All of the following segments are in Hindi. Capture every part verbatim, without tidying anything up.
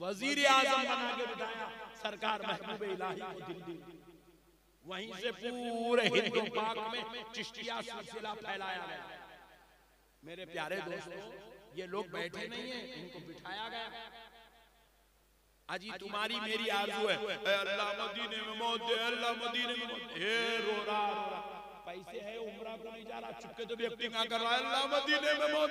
वजीर आजम बना के बिठाया सरकार महबूब इलाही को दिल्ली। वहीं से पूरे हिंदू पाक में चिश्तिया सिलसिला फैलाया गया। मेरे प्यारे दोस्तों, ये लोग बैठे नहीं है, इनको बिठाया गया। अजी तुम्हारी मेरी आरज़ू है, अल्लाह मदीने में मौत दे, अल्लाह मदीने में मौत दे। रो रहा रो रहा, पैसे है उम्रा को नहीं जा रहा, चुपके तो भी एक्टिंग कर रहा है, अल्लाह मदीने में मौत।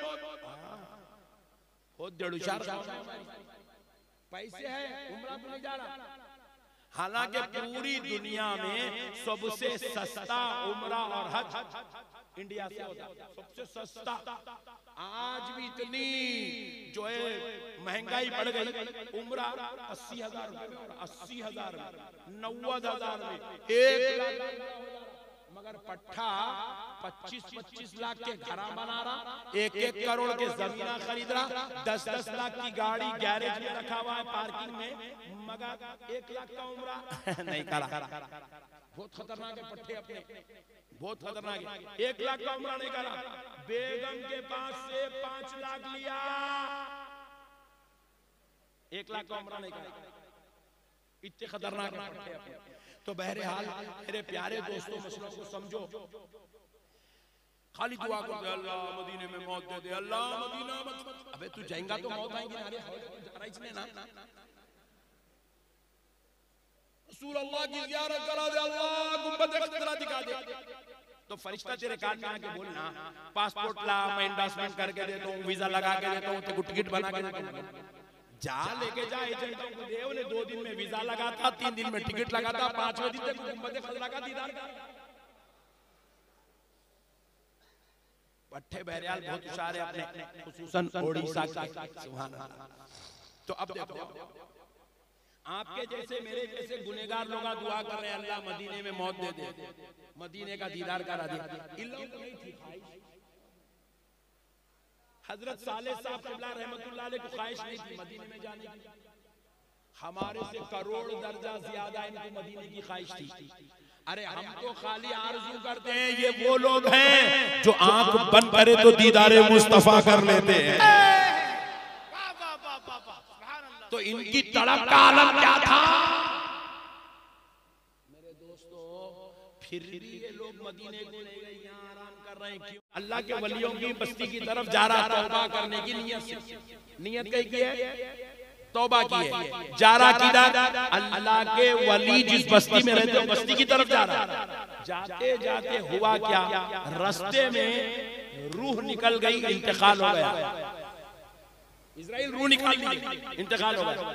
बहुत जड़ुशार पैसे है, उम्रा को नहीं जा रहा। हालांकि पूरी दुनिया में सबसे सस्ता उम्रा और हज इंडिया से होता है, सबसे सस्ता। आज भी इतनी जो है महंगाई बढ़ गई, उम्रा अस्सी हजार अस्सी हजार नब्बे हजार में एक लाख, मगर पट्टा पच्चीस पच्चीस लाख के घर बना रहा, एक एक करोड़ के जमीना खरीद रहा, दस दस लाख की गाड़ी गैरेज में रखा हुआ है पार्किंग में, मगर एक लाख का उम्रा नहीं करा। बहुत खतरनाक है पट्टे अपने, बहुत खतरनाक है। एक लाख का उम्रा नहीं करा, बेगम के पास से पांच लाख लिया, एक लाख का उम्रा नहीं करा। इतने खतरनाक पट्टे अपने। तो बहरहाल मेरे प्यारे दोस्तों, मसलों को समझो। खाली दुआ को दे, अल्लाह मदीने में मौत दे दे, अल्लाह मदीना मत। अबे तू जाएगा तो मौत आएगी ना, जा रहा इसने ना। रसूल अल्लाह की ज़ियारत करा दे, अल्लाह गुंबद ख़ज़रा दिखा दे। तो फरिश्ता तेरे कान में आके बोलना, पासपोर्ट ला, मैं एंडोर्समेंट करके देता हूँ, वीजा लगा के देता हूँ, तो टिकट बना के देता हूँ। जा लेके जा एजेंटों को दे, उन्हें दो दिन में वीजा लगाता, तीन दिन में टिकट लगाता, पांचवें दिन तक गुंबद ख़ज़रा का दीदार कर। पट्टे बहरहाल बहुत होशियार है अपने, खुसूसन ओडिशा के। सुभान अल्लाह। तो अब देखो, आपके जैसे मेरे जैसे गुनहगार लोग दुआ कर रहे हैं, अल्लाह मदीने में मौत दे दे, मदीने का दीदार करा दे। इन लोगों को नहीं थी ख्वाहिश। हजरत साले साहब क़िबला रहमतुल्लाह अलैह को ख्वाहिश नहीं थी मदीने में जाने की। हमारे से करोड़ दर्जा ज्यादा इनको मदीने की ख्वाहिश थी। अरे हम तो खाली आरज़ू करते हैं, ये वो लोग हैं जो आंख बंद करे तो दीदारे मुस्तफा कर लेते हैं। तो इनकी तड़प का आलम क्या था मेरे दोस्तों? फिर भी ये लोग मदीने को ले गए, यहाँ आराम कर रहे हैं। क्यों? अल्लाह के वलियों की बस्ती की तरफ जा रहा, तौबा करने की नियत से। नियत कही की है? तौबा की है। जा रहा किधर? अल्लाह के वली जिस बस्ती में रहते हैं बस्ती की तरफ जा रहा। जाते जाते हुआ क्या, रास्ते में रूह निकल गई, इंतकाल हो गया। इजराइल रूह निकाल ली, इंतकाल हो गया,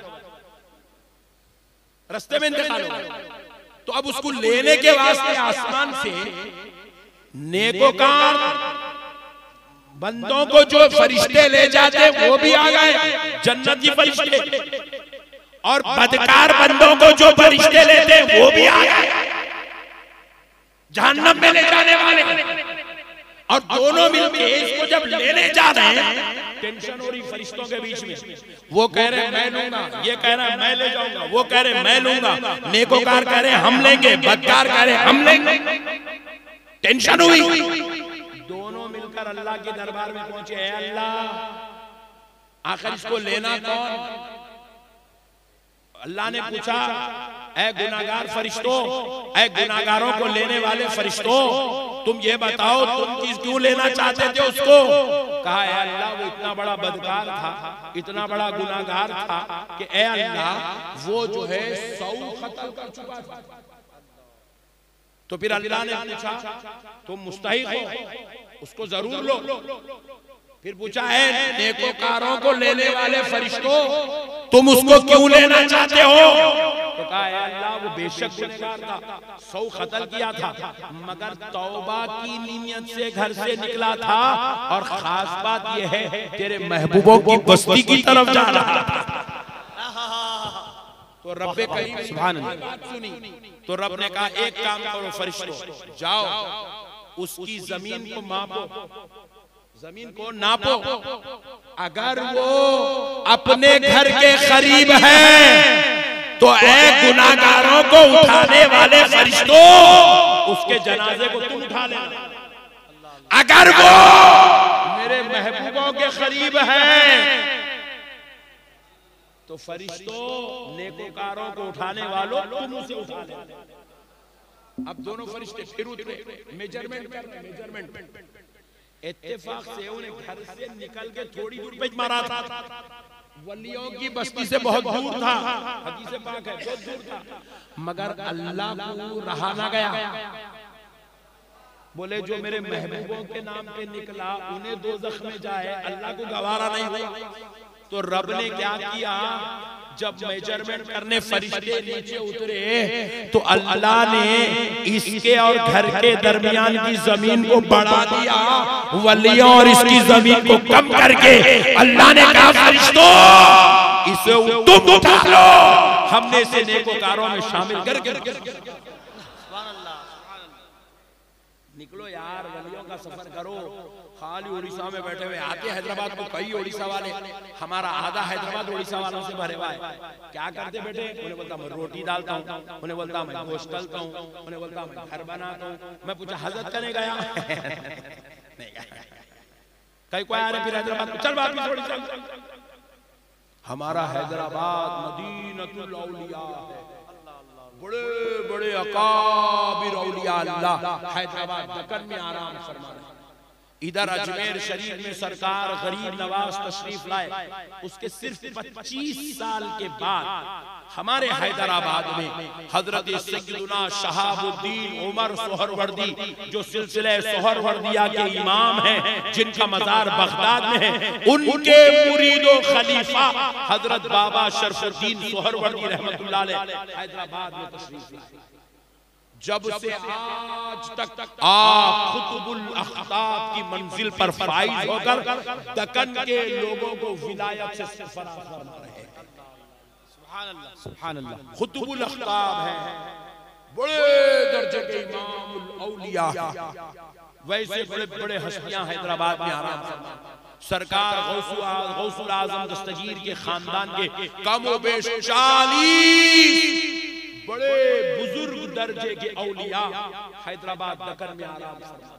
रास्ते में इंतकाल हो गया। तो अब उसको लेने के वास्ते आसमान से नेकोकार बंदों को जो फरिश्ते ले जाते वो भी आ गए, जन्नती फरिश्ते, और बदकार बंदों को जो फरिश्ते लेते वो भी आ गए, जहन्नम में ले जाने वाले। और दोनों मिलके इसको जब लेने जा रहे हैं, टेंशन हो रही फरिश्तों के बीच में। वो कह रहे मैं लूंगा, ये कह रहा है मैं ले जाऊंगा, वो कह रहे मैं लूंगा, नेकोकार कह रहे हम लेंगे, बदकार कह रहे हम लेंगे। टेंशन हुई। दोनों मिलकर अल्लाह के दरबार में पहुंचे, ऐ अल्लाह आखिर इसको लेना कौन? अल्लाह ने पूछा, ऐ गुनाहगार फरिश्तों, ऐ गुनाहगारों को लेने वाले फरिश्तों, तुम ये बताओ तुम किस क्यों लेना चाहते थे उसको? कहा ऐ अल्लाह वो इतना बड़ा बदकार था, इतना बड़ा गुनाहगार था कि ऐ अल्लाह वो जो है सौ कत्ल कर चुका था। तो फिर अल्लाह ने पूछा तुम मुस्तहिक हो, उसको जरूर लो। फिर पूछा है नेकोकारों को लेने वाले फरिश्तों, तुम उसको क्यों लेना चाहते हो? तो कहा है अल्लाह वो बेशक गुनहगार था, सौ कत्ल किया था, मगर तौबा की नीयत से घर से निकला था, और खास बात यह है तेरे महबूबों की बस्ती की तरफ जा रहा था। तो रब करीम सुभान अल्लाह सुनी। तो रब ने कहा एक काम करो फरिश्तों, जाओ उसकी जमीन को मापो, जमीन को नापो, अगर वो अपने घर के करीब है तो ऐ गुनाहगारों को उठाने वाले फरिश्तों उसके जनाजे को तुम उठा लेना। अगर वो मेरे महबूबों के करीब है तो फरिश्तों नेकोकारों को उठाने वालों तुम उसे उठा ले। अब दोनों फरिश्ते फिर उतरे, मेजरमेंट कर रहे, मेजरमेंट। इत्तेफाक से उन्हें घर से निकल के थोड़ी दूर पे मारा था, वलियों की बस्ती से बहुत दूर था, हदीस पाक है बहुत दूर था, मगर अल्लाह को रहा ना गया। बोले जो मेरे महबूबों के नाम पे निकला उन्हें दोज़ख में जाए, अल्लाह को गवारा नहीं हुआ। तो रब ने क्या किया, जब मेजरमेंट करने फरिश्ते नीचे उतरे तो अल्लाह ने इसके और घर के दरमियान की जमीन को बढ़ा दिया, वलियों और इसकी जमीन को कम करके अल्लाह ने कहा फरिश्तों इसे तुम उठा लो, हमने इसे नेकोकारों में शामिल करके निकलो यार, वलियों का सफर करो। खाली उड़ीसा में बैठे हुए आते हैदराबाद को कई उड़ीसा वाले, हमारा आधा हैदराबाद उड़ीसा वालों से भरे हुआ है। क्या करते बैठे, उन्हें बोलता मैं रोटी डालता हूँ, उन्हें बोलता मैं गोश्त तलता हूँ, उन्हें बोलता मैं घर बनाता हूँ। मैं पूछा हजरत करने गया कई कोई आ रहे फिर हैदराबाद, चल बात में थोड़ी चल। हमारा हैदराबाद मदीनतुल औलिया है, बड़े बड़े अकाबिर औलिया अल्लाह हैदराबाद दक्कन में आराम फरमा रहे हैं। इधर अजमेर शरीफ में सरकार गरीब नवाज तशरीफ लाए, उसके सिर्फ पच्चीस साल के बाद हमारे हैदराबाद में हजरत सैयदुना शहाबुद्दीन उमर सोहरवर्दी जो सिलसिले सोहरवर्दिया के इमाम हैं, जिनका मजार बगदाद में है, उनके मुरीदो खलीफा हजरत बाबा शरफुद्दीन सोहरवर्दी रहमतुल्लाह अलैह हैदराबाद में तशरीफ लाए। जब से आज तक आप खुतबुल अख्ताब की मंजिल पर फाइज होकर दक्कन के लोगों को विलायत से सरफराज फरमा रहे हैं। सुभान अल्लाह, सुभान अल्लाह। खुतबुल अख्ताब है, बड़े दर्जे के इमामुल औलिया, वैसे बड़े बड़े हस्तियां हैदराबाद में आराम फरमा। सरकार गौसुल आजम दस्तगीर के खानदान के कम बेश चालीस बड़े बुजुर्ग दर्जे के औलिया हैदराबाद दक्कन में आराम फरमा।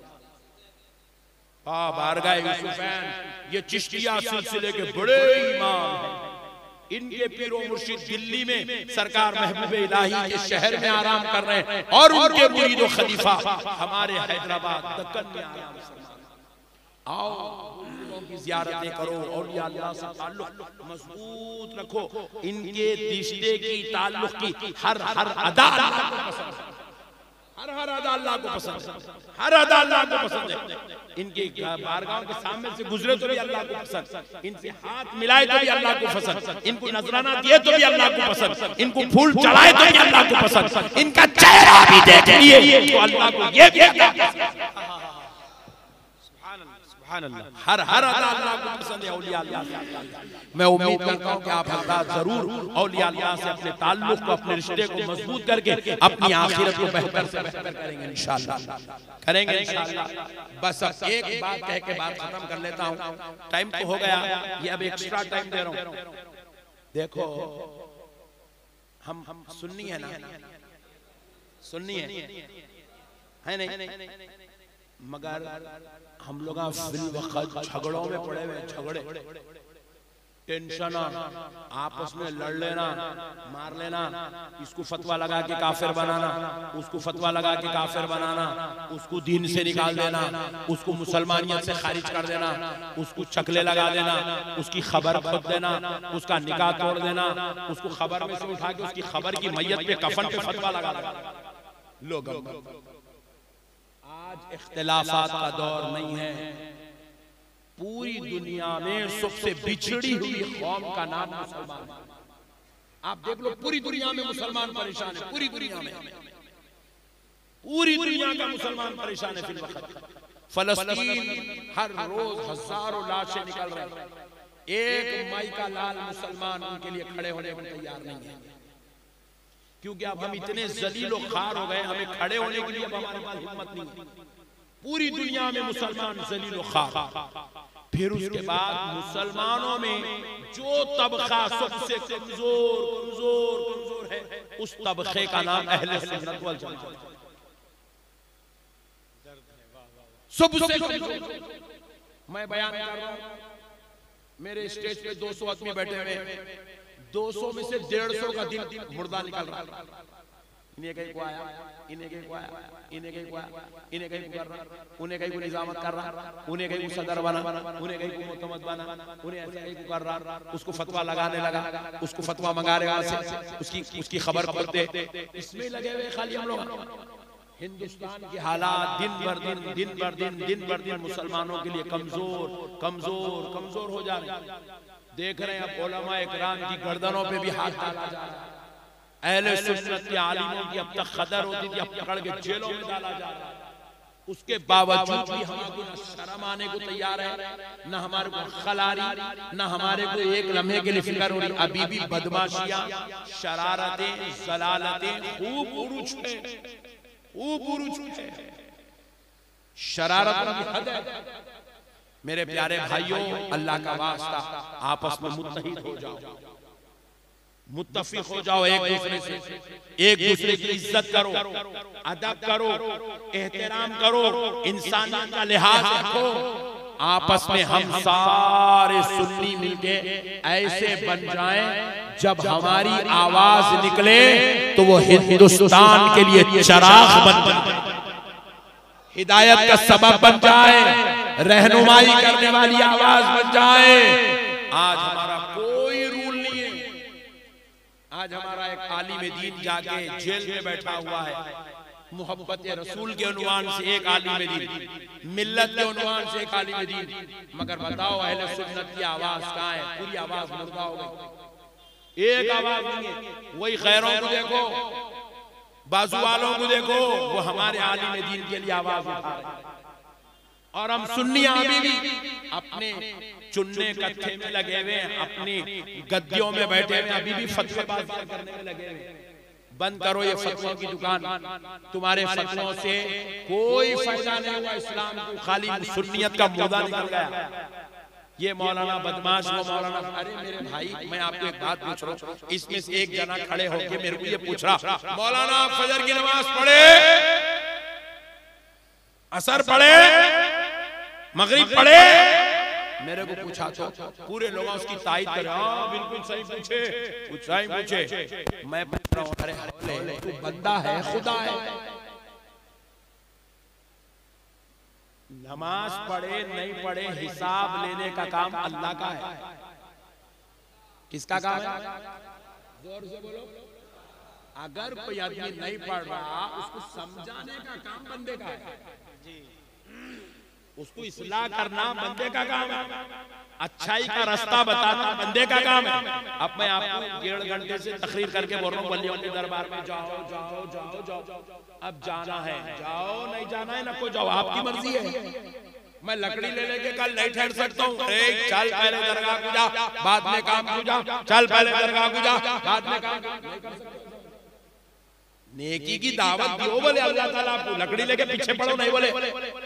आ बारगाह यूसुफैन, ये चिश्तिया सिलसिले के बड़े इमाम हैं, इनके पीरो मुर्शिद दिल्ली में सरकार महबूब इलाही के शहर में आराम कर रहे हैं, और उनके मुरीदो खलीफा हमारे हैदराबाद दक्कन में आराम फरमा। आओ की ज़ियारतें करो, औलिया अल्लाह से ताल्लुक मजबूत रखो, इनके रिश्ते की ताल्लुक की हर हर अदा अल्लाह को पसंद है, हर हर अदा अल्लाह को पसंद है, हर अदा अल्लाह को पसंद है। इनके बारगाहों के सामने से गुजरे तो भी अल्लाह को पसंद, इनसे हाथ मिलाए तो भी अल्लाह को पसंद, इनको नजराना दिए तो भी अल्लाह को पसंद, इनको फूल चढ़ाए तो भी अल्लाह को पसंद, इनका चेहरा भी देख लिए तो अल्लाह को ये भी अल्लाह हर हर अल्लाह को पसंद है। औलिया अल्लाह से मैं उम्मीद करता हूँ कि आप हजरात जरूर औलिया अल्लाह से अपने ताल्लुक को, अपने रिश्ते को मजबूत करके अपनी आखिरत को बेहतर से बेहतर करेंगे इंशाअल्लाह, करेंगे इंशाअल्लाह। बस अब एक बात कह के बात खत्म कर लेता हूँ, टाइम तो हो गया, ये अब एक्स्ट्रा टाइम दे रहा हूँ। देखो हम हम सुन्नी है ना, सुन्नी है है नहीं, मगर हम लोग झगड़ों में पड़े हुए, झगड़े टेंशन, आपस में लड़ लेना, मार लेना, इसको फतवा लगा के काफिर बनाना, उसको फतवा लगा के काफिर बनाना, उसको दीन से निकाल देना, उसको मुसलमानियत से खारिज कर देना, उसको चकले लगा देना, उसकी खबर खोद देना, उसका निकाह तोड़ देना, उसको खबर में से उठा के उसकी खबर की मैयत पे कफन पे फतवा लगा देना। लोग आज इख्तिलाफात का दौर नहीं है, पूरी दुनिया में सबसे बिछड़ी हुई कौम का नाम मुसलमान। आप देख लो पूरी दुनिया में मुसलमान परेशान है, पूरी दुनिया में, पूरी दुनिया का मुसलमान परेशान है। फिल वक्त फलस्तीन हर रोज हजारों लाशें निकल रही हैं, एक माई का लाल मुसलमान उनके लिए खड़े होने को तैयार नहीं है, क्योंकि अब हम इतने जलीलो खार हो गए, हमें खड़े होने के लिए अब हमारे पास हिम्मत नहीं है। पूरी दुनिया में मुसलमान जलीलो खार। फिर उसके बाद मुसलमानों में जो तबका सबसे कमजोर कमजोर कमजोर है, उस तबके का नाम अहले सुन्नत वल जमात। सबसे कमजोर मैं बयान कर रहा हूं, मेरे स्टेज पे दो सौ आदमी बैठे हुए, दो सौ में से डेढ़ सौ का दिन मुर्दा निकल रहा है। इन्हें कहीं को आया, इन्हें कहीं को आया, इन्हें कहीं को आया, इन्हें कहीं को कर रहा, उन्हें कहीं को निजामत कर रहा, उन्हें कहीं को सदर बना, उन्हें कहीं को मुतमद बना, उन्हें ऐसे कहीं को कर रहा, उसको फतवा लगाने लगा, उसको फतवा मंगा रहे वहां से, उसकी उसकी खबर पढ़ते, इसमें लगे हुए खाली हम लोग। हिंदुस्तान के हालात दिन भर दिन दिन भर दिन दिन भर दिन मुसलमानों के लिए कमजोर कमजोर कमजोर हो जा रहे हैं। देख रहे हैं अब उलमा इकराम की गर्दनों पे भी हाथ डाला जा रहा है। अहले सुन्नत के आलिमों की अब तक कदर होती थी, अब पकड़ के जेलों में डाला जा रहा है। उसके बावजूद भी हमारे को शर्म आने को तैयार है, न हमारे को खलारी, न हमारे को एक लम्हे के लिए फिक्र हो रही। अभी भी बदमाशियां, शरारतें, जलालतें खूब उरुज पे खूब उरुज पे शरारत की हद है। मेरे प्यारे भाइयों, अल्लाह का वास्ता आपस में मुत्तहिद हो जाओ, मुत्तफिक हो जाओ, एक दूसरे से एक दूसरे की इज्जत करो, अदब करो, एहतराम करो, इंसानियत का लिहाज रखो। आपस में हम सारे सुन्नी मिलके ऐसे बन जाएं, जब हमारी आवाज निकले तो वो हिंदुस्तान के लिए चिराग बन जाए, हिदायत का सबब बन जाए, रहनुमाई करने वाली आवाज बन जाए। आज हमारा कोई रूल नहीं है। आज हमारा एक आलिम दीन जाके जेल में बैठा हुआ है, मोहब्बत रसूल के उन्वान से एक आलिम दीन, मिल्लत के उन्वान से एक आलिम दीन। मगर बताओ अहले सुन्नत की आवाज कहाँ है? पूरी आवाज मुर्दा हो गई, एक आवाज नहीं है। वही खैरों को देखो, बाजू वालों को देखो, वो हमारे आलिम दीन के लिए आवाज उठा रहे हैं। और हम सुन्नी अभी भी अपने चुन्ने कत्थे में लगे हुए, अपनी गद्दियों में बैठे हुए, अभी भी फतवेबाजी करने में लगे हुए। बंद करो ये फतवों की दुकान, तुम्हारे फतवों से कोई फायदा नहीं हुआ इस्लाम को, खाली सुन्नियत का मुर्दा निकल गया। ये मौलाना बदमाश, वो मौलाना। अरे मेरे भाई, मैं आपको एक बात पूछ रहा हूँ, इसमें से एक जना खड़े होके मेरे को ये पूछ रहा, मौलाना फजर की नमाज पढ़े, असर पढ़े, मगरिब पढ़े? मेरे को पूछा तो पूरे लोग उसकी तारीफ कर, हाँ बिल्कुल सही पूछे, कुछ सही पूछे। मैं पूछ रहा हूँ, अरे तू बंदा है खुदा है? नमाज पढ़े नहीं पढ़े, हिसाब लेने का काम अल्लाह का है। किसका काम है? जोर से बोलो। अगर कोई आदमी नहीं पढ़ रहा, उसको समझाने का काम बंदे का है, उसको इस्लाह करना बंदे का काम है, अच्छाई का रास्ता बताना बंदे का काम है। अब मैं आपको डेढ़ घंटे से तकरीर करके बोल रहा हूँ, वलियों के दरबार में जाओ जाओ जाओ जाओ, अब जाना है जाओ, नहीं जाना है ना को जाओ, आपकी मर्जी है। मैं लकड़ी ले लेके कल नहीं ठहर सकता हूँ। चल पहले दरगाह को जा, बाद में काम को जा, चल पहले दरगाह को जा, बाद में काम। नेकी की दावत दियो बोले अल्लाह ताला आपको, लकड़ी लेके पीछे पड़ो नहीं बोले।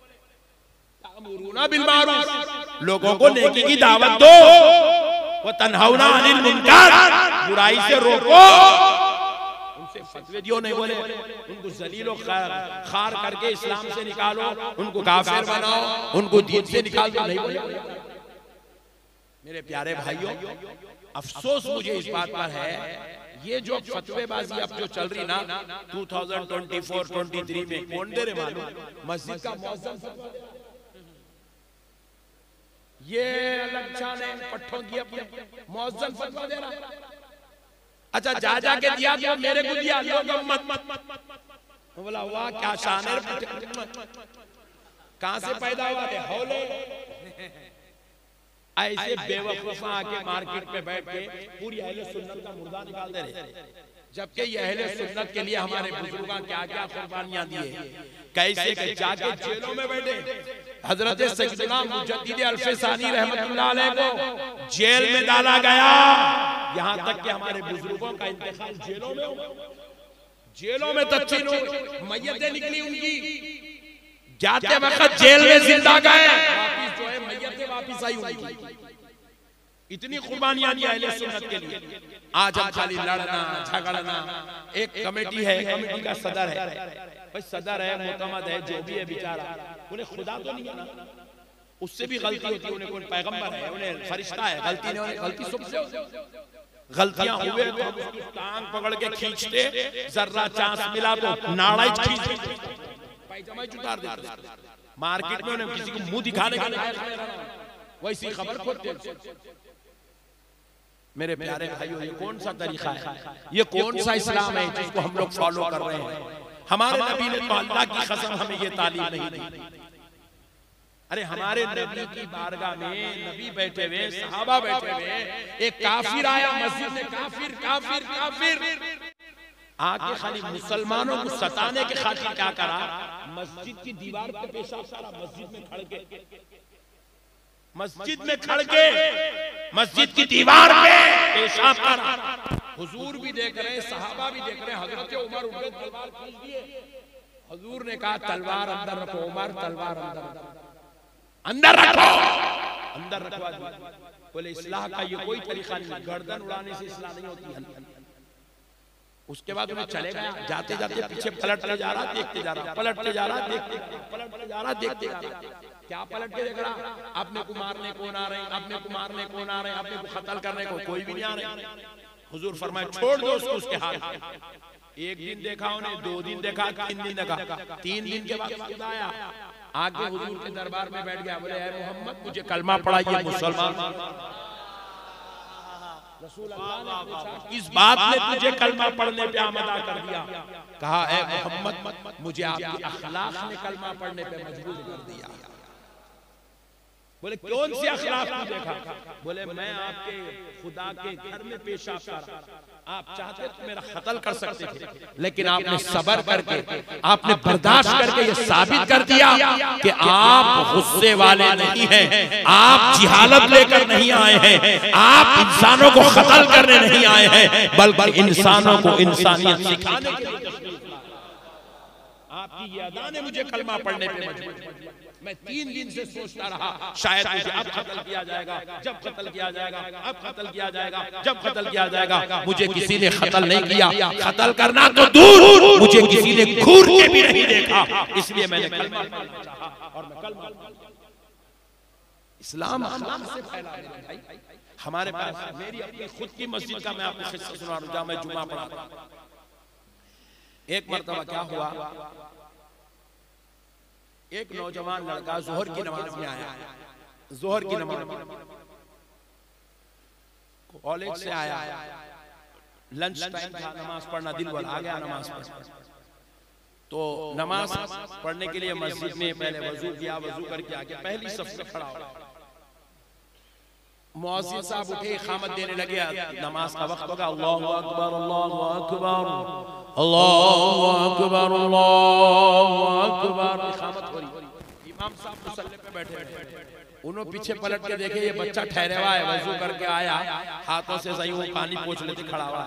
बिलमारूफ, लोगों को नेकी की दावत दो, वो तन्हाउना अनिल मुनकर, बुराई से रोको, उनसे फतवे दियो नहीं बोले। उनको जलीलो खार करके इस्लाम से निकालो, उनको काफिर बनाओ, उनको दीन से निकाल दो नहीं बोले। मेरे प्यारे भाइयों, अफसोस मुझे इस बात पर है, ये जो फतवेबाजी अब जो चल रही ना दो हज़ार चौबीस तेईस में, कौन दे रहे मालूम? मस्जिद का मौजूद ये अलग शान है, पट्टों की अपने मौजूद फतवा दे रहा। अच्छा जा जा के दिया तो मेरे को दिया, लोग मत मत मत बोला, वाह क्या शान है, कहां से पैदा हुआ है? हौले ऐसे बेवकूफा आके मार्केट में बैठ के पूरी अहले सुन्नत का मुर्दा निकाल दे रहे, जबकि ये अहले सुन्नत के लिए हमारे बुजुर्गों क्या क्या कुर्बानियां दिए, कैसे के जाके जेलों में बैठे। हजरत सैयदना मुजद्दिद अल्फसानी रहमतुल्लाह अलैह को जेल में डाला गया, यहाँ तक कि हमारे बुजुर्गों का इंतकाल जेलों में हुआ, जेलों में तदफीन हो, मैयतें निकली उनकी, जाते वक्त जेल में जिंदा गए, वापिस जो है मैयतें वापिस आई उनकी। इतनी कुर्बानियां दी अहले सुन्नत के लिए। आज हम खाली लड़ना झगड़ना। एक कमेटी है, कमेटी का सदर है, भाई सदर है, मोतमद है, जो भी है बेचारा, उन्हें खुदा तो नहीं है ना, उससे भी गलती होती है, उन्हें कोई पैगंबर है, उन्हें फरिश्ता है, गलती नहीं, उन्हें गलती सबसे होती है। गलतियां हुए तो हम उसकी टांग पकड़ के खींचते, जर्रा चांस मिला तो नाड़ा ही खींच पैजामा उतार देते। मार्केट में उन्हें किसी को मुंह दिखाने का वैसी खबर खोलते। मेरे प्यारे भाइयों, ये कौन सा तरीका है, ये कौन सा इस्लाम है जिसको हम लोग फॉलो कर रहे हैं? हमारे नबी ने तो अल्लाह की कसम हमें ये तालीम नहीं दी। अरे हमारे नबी की बारगाह में नबी बैठे हुए, सहाबा बैठे हुए, एक काफिर आया मस्जिद में, काफिर काफिर काफिर आके खाली मुसलमानों को सताने के खातिर क्या करा, मस्जिद की दीवार पे पेशाब करा। मस्जिद में खड़ के मस्जिद में खड़ के मस्जिद की दीवार पे पेशाब करा। हुजूर भी देख रहे हैं, सहाबा भी देख रहे हैं। हजरत उमर उठे, तलवार खींच दिए। हुजूर ने कहा तलवार अंदर रखो। उमर तलवार अंदर अंदर रखो, अंदर रखवा दिया। बोले इस्लाह का ये कोई तरीका नहीं, गर्दन उड़ाने से इस्लाह नहीं होती है। उसके बाद उन्हें चले गया, जाते जाते पीछे पलटते जा रहा, देखते जा रहा, पलटते जा रहा, देखते पलटते जा रहा, देखते जा रहा। क्या पलट के देख रहा? अपने को मारने कौन आ रहे हैं, अपने को मारने कौन आ रहे हैं, अपने को कत्ल करने को कोई भी नहीं आ रहे। हुजूर फरमाए छोड़ दो उसको उसके हाथ में। एक दिन देखा उन्हें, दो दिन देखा, तीन दिन देखा, तीन दिन के बाद खुद आया, आगे हुजूर के दरबार में बैठ गया। बोले ऐ मोहम्मद, मुझे कलमा पढ़ाइए, मुसलमान। रसूल अल्लाह ने पूछा इस बात ने तुझे कलमा पढ़ने पे आमदा कर दिया? कहा ऐ मोहम्मद, मुझे आपके अखलाक ने कलमा पढ़ने पे मजबूर कर दिया। बोले कौन सी अखलाक तू देखा? बोले मैं आपके खुदा के घर में पेशाब कर, आप चाहते तो मेरा कत्ल कर सकते थे, लेकिन आपने सब्र करके, आपने बर्दाश्त करके ये साबित कर दिया कि आप गुस्से वाले नहीं हैं, आप जिहालत लेकर नहीं आए हैं, आप इंसानों को कत्ल करने नहीं आए हैं, बल्कि इंसानों को इंसानियत सिखाने के लिए। आपकी ये अदा ने मुझे कलमा पढ़ने पे मजबूर। मैं तीन दिन से सोचता रहा शायद मुझे अब कत्ल किया जाएगा, जब कत्ल किया जाएगा, अब कत्ल किया जाएगा, जब कत्ल किया जाएगा। मुझे किसी ने कत्ल नहीं किया, कत्ल करना तो दूर, मुझे किसी ने घूर के भी नहीं देखा, इसलिए मैंने कलमा चाहा और मैं कलमा। इस्लाम अखलाक से फैला है भाई। हमारे पास मेरी अपनी खुद की मस्जिद का मैं आपको किस्सा सुना रहा हूं, जहां मैं जुमा पढ़ाता। एक मर्तबा क्या हुआ, एक नौजवान लड़का जोहर की नमाज में आया, जोहर की नमाज कॉलेज से आया, लंच टाइम था, नमाज पढ़ना दिल वाला आ गया नमाज पढ़। तो नमाज पढ़ने के लिए मस्जिद में पहले वजू किया, वजू करके आके पहली सफ में खड़ा हो। मुअज्जिन साहब उठे, इकामत देने लगे, नमाज का वक्त होगा। अल्लाहु अकबर, अल्लाहु अकबर, अल्लाहु अकबर, अल्लाहु अकबर। इकामत हो रही, इमाम साहब मुसल्ले पे बैठे बैठे, उन्होंने पीछे पलट के देखे ये बच्चा ठहरे हुआ है, वजू करके आया, हाथों से सही वो पानी पोंछ लेते खड़ा हुआ है।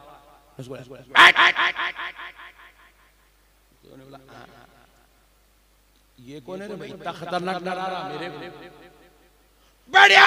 ये कौन है रे भाई, इतना खतरनाक डरा रहा मेरे को। बढ़िया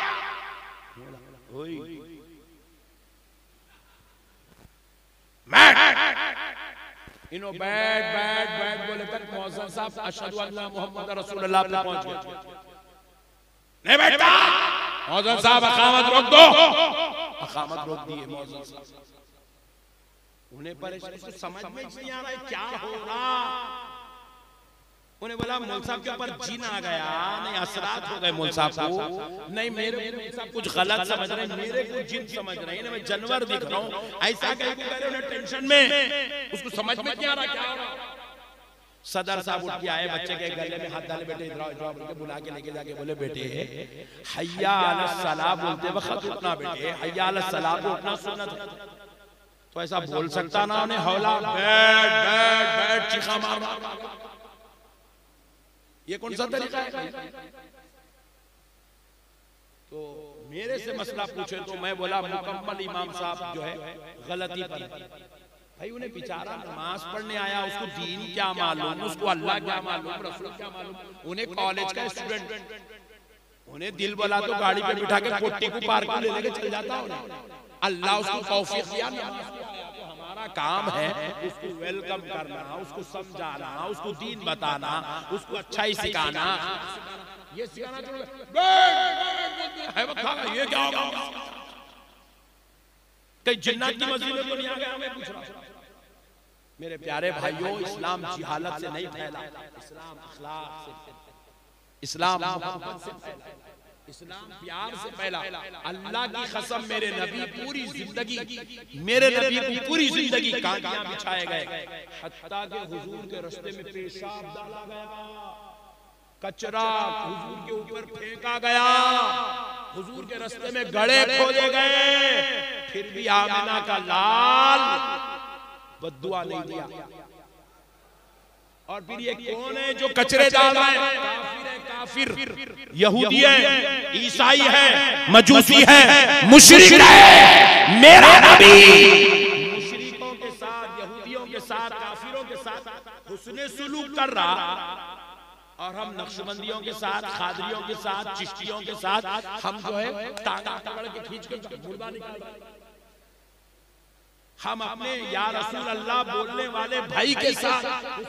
इनो बैठ बैठ बैठ बोले तक मौज़िन साहब अशहदु अन्ना मुहम्मद रसूलुल्लाह पे पहुंच गए। नहीं बैठता, मौज़िन साहब अकामत रोक दो, अकामत रोक दिए मौज़िन साहब। उन्हें परेशानी से समझ में नहीं आ रहा है क्या हो रहा। उन्हें बोला मौलवी साहब के ऊपर जीन आ गया, नहीं असरात हो गए मौलवी साहब को, नहीं मेरे को कुछ गलत समझ रहे हैं, मेरे को जिन समझ रहे हैं, मैं जानवर दिख रहा हूँ, ऐसा कह के कह रहे टेंशन में, उसको समझ में नहीं आ रहा क्या हो रहा। सदर साहब उठ के आए, बच्चे के गले में हाथ डाले, बेटे इधर आओ, बोल के बुला के लेके जाके बोले बेटे हय्या अलस सलाह बोलते वक्त उठना, बेटे हय्या अलस सलाह को उठना सुन्नत है। तो ऐसा बोल सकता ना उन्हें, हौला बैठ बैठ बैठ चीखा मार मार। ये कौन सा तरीका है? तो मेरे से मसला पूछे तो मैं बोला मुकम्मल इमाम साहब जो है गलती पर भाई। उन्हें बेचारा नमाज पढ़ने आया, उसको दीन क्या मालूम, उसको अल्लाह क्या मालूम, रसूल क्या मालूम। उन्हें कॉलेज का स्टूडेंट, उन्हें दिल बोला तो गाड़ी पे बिठा के कोट्टी को पार्क में ले लेके चल जाता। अल्लाह उसको तौफीक दिया, हमारा काम है उसको वेलकम करना, उसको समझाना, उसको दीन बताना, उसको अच्छा ही सिखाना। ये सिखाना है, ये क्या होगा? कहीं जिन्नात की मस्जिद में तो नहीं आ गया? मैं पूछ रहा हूं मेरे प्यारे भाइयों, इस्लाम जिहालत से नहीं फैला, इस्लाम अखलाक से, इस्लाम मोहब्बत से फैला, इस्लाम प्यार से फैला। अल्लाह की कसम मेरे नबी पूरी जिंदगी मेरे नबी की पूरी जिंदगी कांटियां बिछाए गए, हत्ता के हुजूर के रास्ते में पेशाब डाला गया, कचरा हुजूर के ऊपर फेंका गया, हुजूर के रास्ते में गड़े खोदे गए, फिर भी आमिना का लाल बद्दुआ नहीं दिया। और फिर ये कौन है जो कचरे डाल रहा है? काफिर है, काफिर, यहूदी है, ईसाई है, मजूसी है, मुशरिक है। मेरा नबी मुशरिकों के साथ, यहूदियों के साथ, काफिरों के साथ हुस्ने सुलूक कर रहा, और हम नक्शबंदियों के साथ, खादरियों के साथ, चिश्तियों के साथ हम जो है टांगा पकड़ के खींच के मुर्दा निकाल रहे हैं। हम अपने या रसूल अल्लाह बोलने वाले भाई के साथ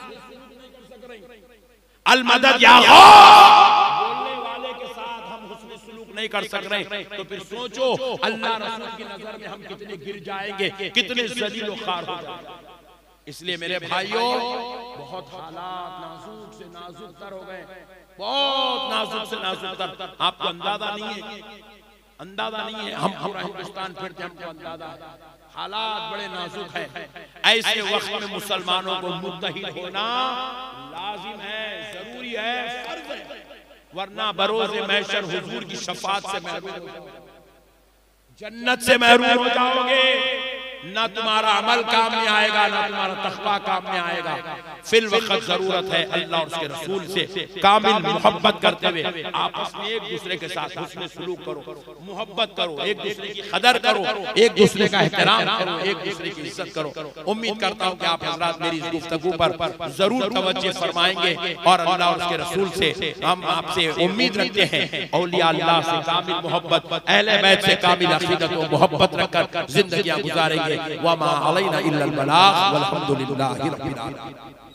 अल मदद या बोलने वाले के साथ हम हुस्न सुलूक नहीं कर सक रहे, तो फिर सोचो अल्लाह रसूल की नजर में हम कितने गिर जाएंगे, कितने जलील ख्वार हो जाएंगे। इसलिए मेरे भाइयों, बहुत हालात नाजुक से नाजुक तर हो गए, बहुत नाजुक से नाजुक तर। आपको अंदाजा नहीं है, अंदाजा नहीं है, हम पूरा हिंदुस्तान फिरते हमको अंदाजा है, हालात बड़े नाजुक है। ऐसे वक्त में मुसलमानों को मुत्तहिद होना लाजिम है, जरूरी है, फर्ज है, वरना बरोज़े महशर हुजूर की शफाअत से महरूम हो जाओगे, जन्नत से महरूम हो जाओगे। ना तुम्हारा अमल काम में आएगा, ना तुम्हारा तक़वा काम में आएगा। फिल वक्त जरूरत है अल्लाह और उसके रसूल से कामिल मोहब्बत करते हुए आपस में एक दूसरे के साथ हुस्न सुलूक करो, मोहब्बत करो, एक दूसरे की कदर करो, एक दूसरे का एहतराम करो, एक दूसरे की इज्जत करो। उम्मीद करता हूँ कि आप हज़रात मेरी इस गुफ्तगू पर जरूर तवज्जो फरमाएंगे, और अल्लाह और उसके रसूल से हम आपसे उम्मीद रखते हैं औलिया अल्लाह से कामिल मोहब्बत, अहले बैत से कामिल अक़ीदत व मोहब्बत रखकर जिंदगियां गुजारेंगे। वमा अलैना इल्लल बलाग वल्हम्दुलिल्लाहि रब्बिल आलमीन।